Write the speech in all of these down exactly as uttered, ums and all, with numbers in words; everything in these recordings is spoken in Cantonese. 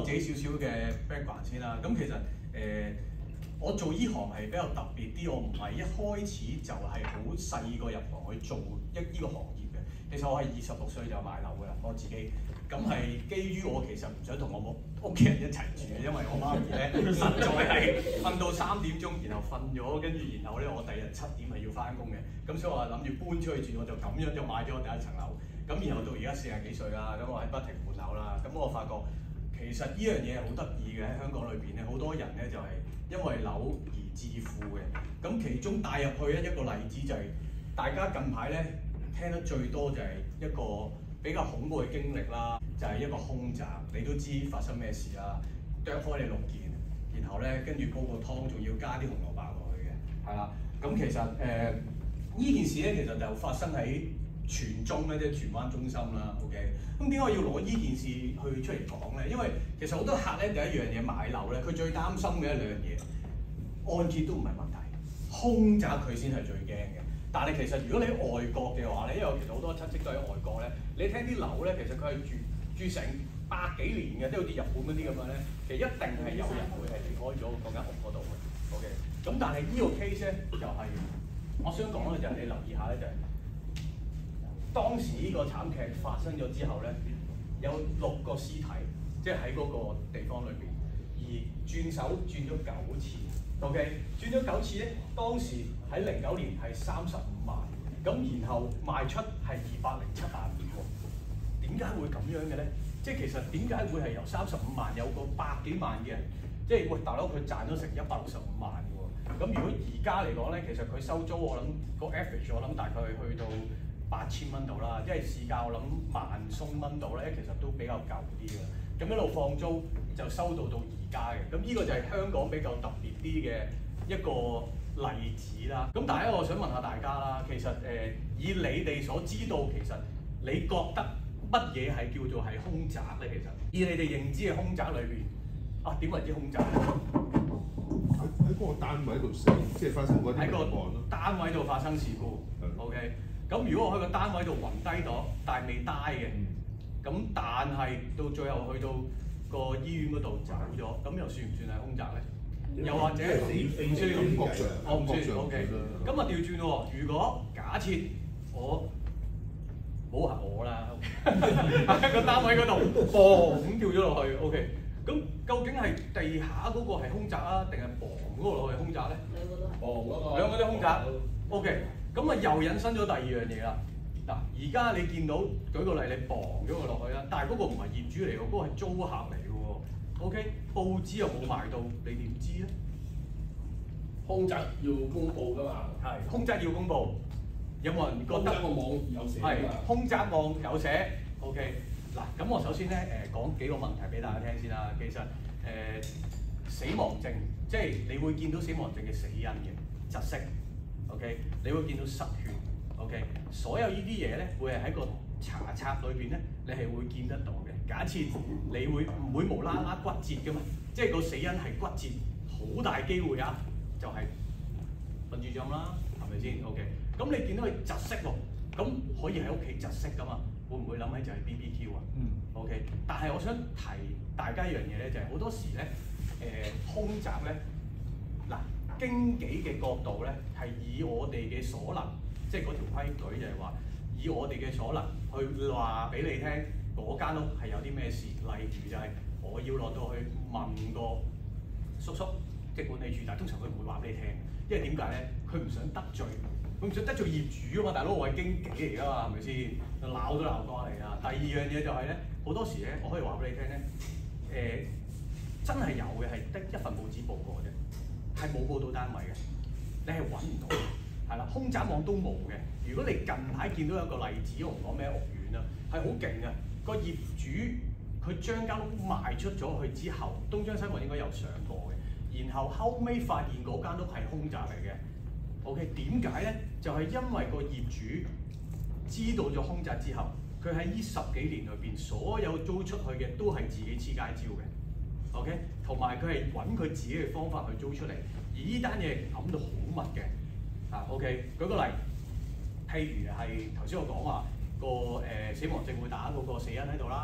自己少少嘅 background 先啦。咁其實誒、呃，我做依行係比較特別啲，我唔係一開始就係好細個入行去做一呢個行業嘅。其實我係二十六歲就買樓㗎啦，我自己。咁係基於我其實唔想同我屋屋企人一齊住嘅，因為我媽咪咧實在係瞓到三點鐘，然後瞓咗，跟住然後咧我第二日七點係要翻工嘅，咁所以我諗住搬出去住，我就咁樣就買咗我第一層樓。咁然後到而家四十幾歲啦，咁我喺不停換樓啦，咁我發覺其實呢樣嘢係好得意嘅，喺香港裏邊咧，好多人咧就係因為樓而致富嘅。咁其中帶入去咧一個例子就係、是、大家近排咧聽得最多就係一個比較恐怖嘅經歷啦，就係、是、一個兇宅，你都知發生咩事啦，剁開你六件，然後咧跟住煲個湯，仲要加啲紅蘿蔔落去嘅，係啦。咁其實誒呢、呃、件事咧，其實就發生喺荃中咧，即係荃灣中心啦。OK，咁點解我要攞呢件事去出嚟講咧？因為其實好多客咧第一樣嘢買樓咧，佢最擔心嘅一兩樣嘢，按揭都唔係問題，兇宅佢先係最驚嘅。但係其實如果你喺外國嘅話咧，因為其實好多親戚都喺外國咧，你聽啲樓咧，其實佢係住住成百幾年嘅，即係好似日本嗰啲咁樣咧，其實一定係有人會係離開咗嗰間屋嗰度嘅。OK，咁但係呢個 case 咧就係、是、我想講嘅就係你留意下咧，就係、是、當時呢個慘劇發生咗之後咧，有六個屍體，即係喺嗰個地方裏邊，而轉手轉咗九次。OK， 轉咗九次咧，當時喺零九年係三十五萬，咁然後賣出係二百零七萬喎。點解會咁樣嘅咧？即係其實點解會係由三十五萬有個百幾萬嘅人，即係喂大佬佢賺咗成一百六十五萬嘅喎。咁如果而家嚟講咧，其實佢收租我諗個 average 我諗大概去到八千蚊度啦，即係市價我諗萬鬆蚊度咧，其實都比較舊啲嘅。咁一路放租就收到到而家嘅，咁呢個就係香港比較特別啲嘅一個例子啦。咁但係我想問下大家啦，其實誒、呃、以你哋所知道，其實你覺得乜嘢係叫做係兇宅咧？其實以你哋認知嘅兇宅裏邊，啊點為之兇宅？ 喺喺嗰個單位度死，即係發生嗰啲命案咯。 單位度發生事故。OK， 咁如果我喺個單位度暈低咗，但係未 die 嘅。嗯咁但係到最後去到個醫院嗰度走咗，咁又算唔算係兇宅咧？又或者唔算，我唔算。O K， 咁啊調轉喎，如果假設我冇係我啦，喺個單位嗰度嘣咁跳咗落去 ，O K， 咁究竟係地下嗰個係兇宅啊，定係嘣嗰個落去兇宅咧？兩個都係。嘣嗰個。兩個都兇宅。O K， 咁啊又引申咗第二樣嘢啦。嗱，而家你見到舉個例，你綁咗佢落去啦，但係嗰個唔係業主嚟喎，嗰、嗰個係租客嚟嘅喎。OK， 報紙又冇賣到，你點知咧？ 兇宅要公佈㗎嘛？ 係，兇宅要公佈。有冇人覺得？ 兇宅個網有寫㗎嘛？ 係，兇宅網有寫。OK， 嗱，咁我首先咧誒講幾個問題俾大家聽先啦。其實誒、呃、死亡證，即係你會見到死亡證嘅死因嘅窒息。OK， 你會見到失血。OK， 所有呢啲嘢咧，會係喺個查冊裏邊咧，你係會見得到嘅。假設你會唔會無啦啦骨折嘅嘛？即係個死因係骨折，好大機會啊，就係瞓住咗啦，係咪先 ？OK， 咁你見到佢窒息喎，咁可以喺屋企窒息噶嘛？會唔會諗起就係 B B Q 啊？嗯。OK， 但係我想提大家一樣嘢咧，就係、是、好多時咧，誒、呃、兇宅咧，嗱經紀嘅角度咧，係以我哋嘅所能。即係嗰條規矩就係話，以我哋嘅所能去話俾你聽，嗰間屋係有啲咩事。例如就係我要落到去問個叔叔，即係管理處，但係通常佢唔會話俾你聽，因為點解咧？佢唔想得罪，佢唔想得罪業主啊嘛。大佬我係經紀嚟㗎嘛，係咪先？鬧都鬧過嚟啦。第二樣嘢就係咧，好多時咧，我可以話俾你聽咧，誒、呃、真係有嘅係得一份報紙報過啫，係冇報到單位嘅，你係揾唔到。係啦，兇宅網都冇嘅。如果你近排見到有個例子，我唔講咩屋苑啦，係好勁嘅。個業主佢將間屋賣出咗去之後，東張西望應該有上過嘅。然後後尾發現嗰間屋係兇宅嚟嘅。OK， 點解咧？就係、是、因為個業主知道咗兇宅之後，佢喺呢十幾年裏邊，所有租出去嘅都係自己黐街招嘅。OK， 同埋佢係揾佢自己嘅方法去租出嚟，而呢單嘢揞到好密嘅。啊 ，OK， 舉個例，譬如係頭先我講話個誒、呃、死亡證會打嗰個死因喺度啦，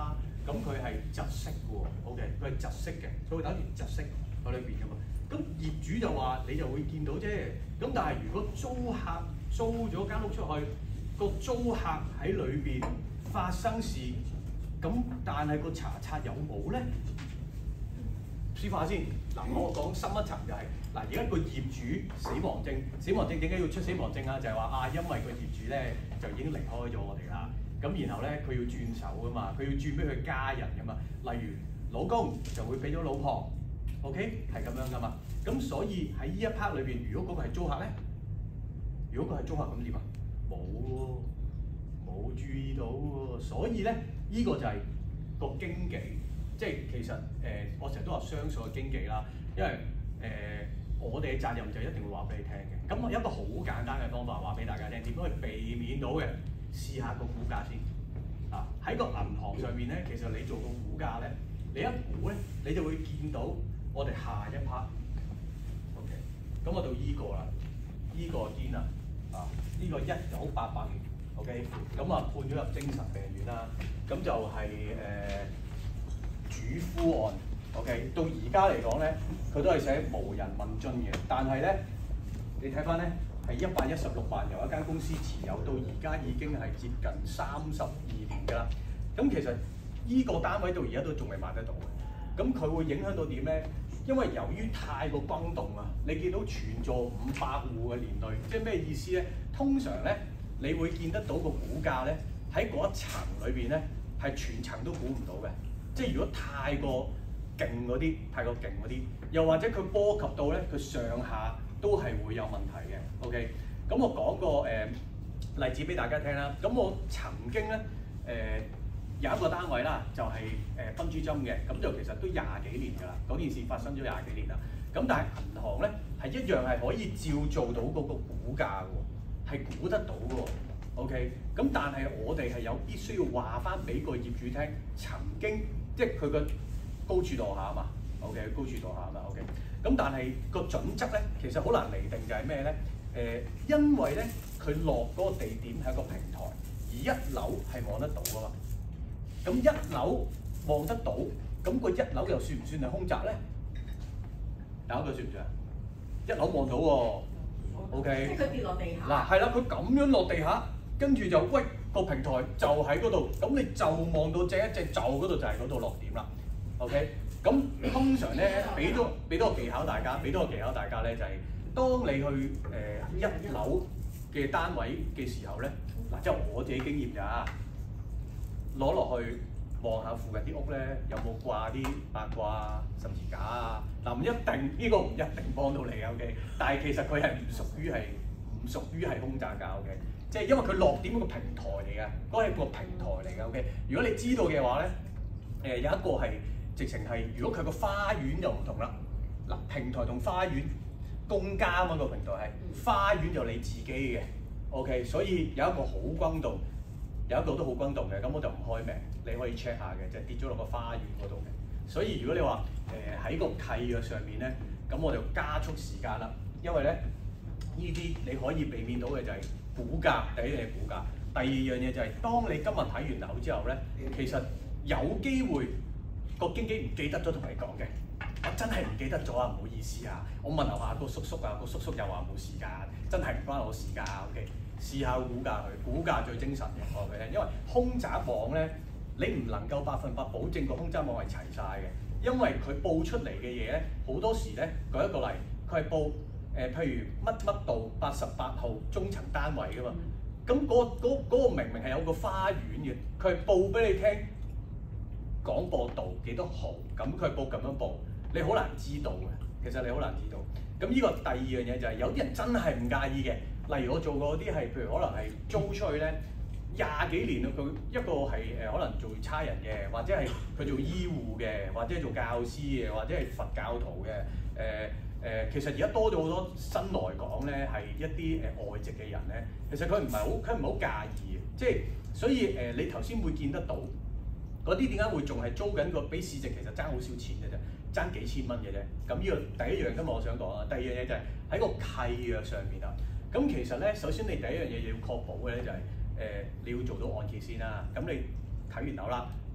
咁佢係窒息嘅喎 ，OK， 佢係窒息嘅，所以等於窒息喺裏邊㗎嘛。咁業主就話你就會見到啫。咁但係如果租客租咗間屋出去，個租客喺裏邊發生事，咁但係個查冊有冇咧？司法先嗱，我講深一層就係、是、嗱，而家個業主死亡證，死亡證點解要出死亡證啊？就係、是、話啊，因為個業主咧就已經離開咗我哋啦。咁然後咧佢要轉手噶嘛，佢要轉俾佢家人噶嘛。例如老公就會俾咗老婆 ，OK 係咁樣噶嘛。咁所以喺呢一 part 裏邊，如果嗰個係租客咧，如果佢係租客咁點啊？冇喎，冇注意到喎。所以咧呢、這個就係個經紀。即係其實誒、呃，我成日都話相信個經紀啦，因為誒、呃、我哋嘅責任就一定會話俾你聽嘅。咁我有一個好簡單嘅方法話俾大家聽，點樣去避免到嘅？試下個估價先啊！喺個銀行上面咧，其實你做個估價咧，你一估咧，你就會見到我哋下一 part。OK， 咁我到依個啦，依、這個堅啊，啊呢、這個一九八八年 ，OK， 咁啊判咗入精神病院啦，咁就係、是、誒。呃主夫案 ，OK， 到而家嚟講咧，佢都係寫無人問津嘅。但係咧，你睇翻咧，係一百一十六萬由一間公司持有，到而家已經係接近三十二年㗎啦。咁其實依個單位到而家都仲未賣得到嘅。咁佢會影響到點咧？因為由於太過轟動啊，你見到全座五百戶嘅連累，即係咩意思咧？通常咧，你會見得到個估價咧，喺嗰一層裏邊咧，係全層都估唔到嘅。即係如果太過勁嗰啲，太過勁嗰啲，又或者佢波及到咧，佢上下都係會有問題嘅。OK，咁我講個誒、呃、例子俾大家聽啦。咁我曾經咧誒、呃、有一個單位啦，就係誒分珠針嘅，咁就其實都廿幾年㗎啦。嗰件事發生咗廿幾年啦。咁但係銀行咧係一樣係可以照做到嗰個估價㗎喎，係估得到㗎喎。OK，咁但係我哋係有必須要話翻俾個業主聽，曾經。即係佢個高處墮下啊嘛 ，OK， 高處墮下啊嘛 ，OK。咁但係個準則咧，其實好難釐定就係咩咧？誒、呃，因為咧佢落嗰個地點係一個平台，而一樓係望得到啊嘛。咁一樓望得到，咁個一樓又算唔算係空宅咧？有一個算唔算啊？一樓望到喎 ，OK。 即係佢跌落地下。 嗱，係啦，佢咁樣落地下，跟住就喂。個平台就喺嗰度，咁你就望到隻一隻就嗰度就係嗰度落點啦。OK，咁通常咧俾多俾多個技巧大家，俾多個技巧大家咧就係、是、當你去誒、呃、一樓嘅單位嘅時候咧，嗱即係我自己經驗咋，攞落去望下附近啲屋咧有冇掛啲八卦啊、十字架啊。嗱唔一定呢、呢個唔一定幫到你 OK， 但係其實佢係唔屬於係唔屬於係空宅㗎 OK。即係因為佢落點嗰個平台嚟嘅，嗰、那、係個平台嚟嘅。OK， 如果你知道嘅話咧，誒、呃、有一個係直情係，如果佢個花園就唔同啦。嗱，平台同花園公家啊嘛，個平台係花園就你自己嘅。OK， 所以有一個好轟動，有一個都好轟動嘅，咁我就唔開名，你可以 check 下嘅，就係、跌咗落個花園嗰度嘅。所以如果你話誒喺個契約上面咧，咁我就加速時間啦，因為咧呢啲你可以避免到嘅就係、是。估價第一樣嘢估價，第二樣嘢就係、是、當你今日睇完樓之後咧，其實有機會個經紀唔記得咗同你講嘅，我真係唔記得咗啊，唔好意思啊，我問樓下個叔叔啊，個叔叔又話冇時間，真係唔關我事㗎 ，OK， 試下估價佢，估價最精神嘅，我話俾你聽，因為空宅網咧，你唔能夠百分百保證個空宅網係齊晒嘅，因為佢報出嚟嘅嘢咧，好多時咧，舉一個例，佢係報。誒、呃，譬如乜乜道八十八號中層單位㗎嘛，咁嗰、那個那個明明係有個花園嘅，佢係報俾你聽廣播道幾多號，咁佢係報咁樣報，你好難知道嘅，其實你好難知道。咁呢個第二樣嘢就係、是、有啲人真係唔介意嘅，例如我做過啲係，譬如可能係租出去咧廿幾年啦，佢一個係誒可能做差人嘅，或者係佢做醫護嘅，或者係做教師嘅，或者係佛教徒嘅，誒、呃。誒、呃，其實而家多咗好多新來港咧，係一啲誒、呃、外籍嘅人咧，其實佢唔係好，佢唔係好介意嘅，即係所以誒、呃，你頭先會見得到嗰啲點解會仲係租緊個比市值其實爭好少錢嘅啫，爭幾千蚊嘅啫。咁呢個第一樣今日我想講啊，第二樣嘢就係喺個契約上面啊。咁其實咧，首先你第一樣嘢要確保嘅咧就係、是、誒、呃、你要做到按揭先啦。咁你睇完樓啦，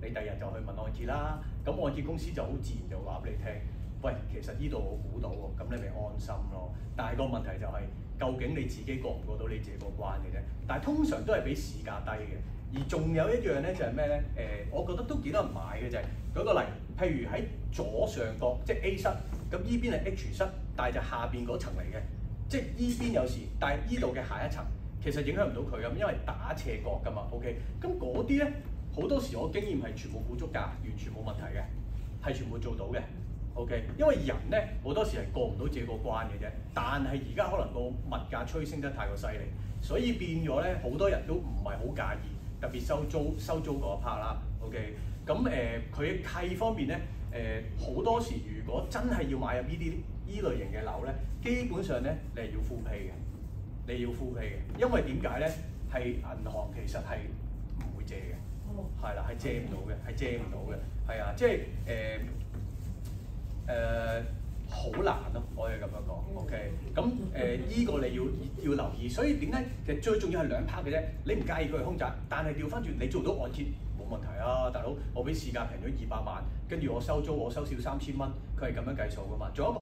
你第日就去問按揭啦。咁按揭公司就好自然就話俾你聽，喂，其實呢度我估到喎，咁你咪安心咯。但係個問題就係、是，究竟你自己過唔過到你自己個關嘅啫。但係通常都係比市價低嘅。而仲有一樣咧就係咩咧？誒、呃，我覺得都幾多人買嘅就係、是、舉個例，譬如喺左上角即係 A 室，咁依邊係 H 室，但係就下邊嗰層嚟嘅，即係依邊有事，但係依度嘅下一層其實影響唔到佢咁，因為打斜角㗎嘛。OK，咁嗰啲咧好多時我經驗係全部估足價，完全冇問題嘅，係全部做到嘅。OK，因為人咧好多時係過唔到自己個關嘅啫，但係而家可能個物價催升得太過犀利，所以變咗咧好多人都唔係好介意。特別收租收租嗰一 part 啦 ，OK，咁誒佢契方面咧誒好多時，如果真係要買入呢啲依類型嘅樓咧，基本上咧你係要 full pay 嘅，你要 full pay 嘅，因為點解咧？係銀行其實係唔會借嘅，係啦、哦，係借唔到嘅，係借唔到嘅，係啊，即係誒誒好難咯，可以咁樣講 ，OK，咁誒依個你要要留意，所以點解其實最重要係兩 part 嘅啫，你唔介意佢係空宅，但係調翻轉你做到按揭冇問題啊，大佬，我俾市價平咗二百萬，跟住我收租我收少三千蚊，佢係咁樣計數噶嘛，仲有一個。